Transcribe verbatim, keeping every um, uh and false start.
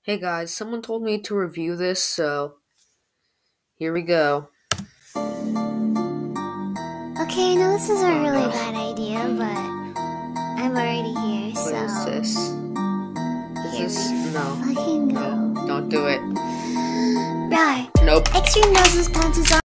Hey guys, someone told me to review this, so here we go. Okay, I know this is a Oh, really no. bad idea, but I'm already here, What so is this? Is here this we no? fucking go. No, don't do it. Right. Nope. Extreme noses, panties on.